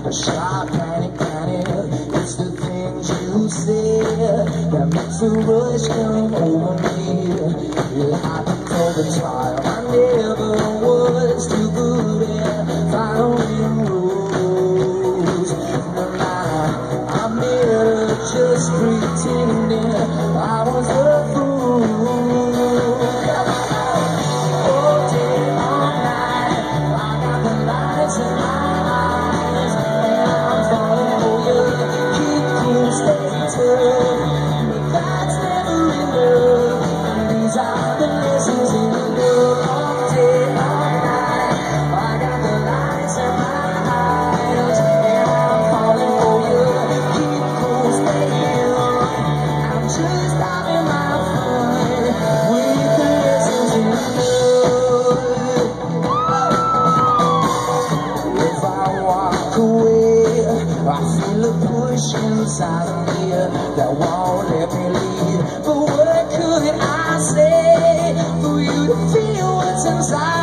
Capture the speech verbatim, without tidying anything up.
sharp panic, panic. It's the things you said that makes a rush come over me. It happens all the time. I never was too good at following rules. And I, I'm here just pretending I was a fool. All day, all night, I got the lights in my eyes, and I'm falling for you. Keep cool, stay tough, but that's never enough. And these are the lessons in love. All day, all night, I got the lights in my eyes, and I'm falling for you. Keep cool, stay young. I'm just having my fun with the lessons in love. If I walk away, I feel a push inside of me that won't let me leave. But what could I say for you to feel what's inside?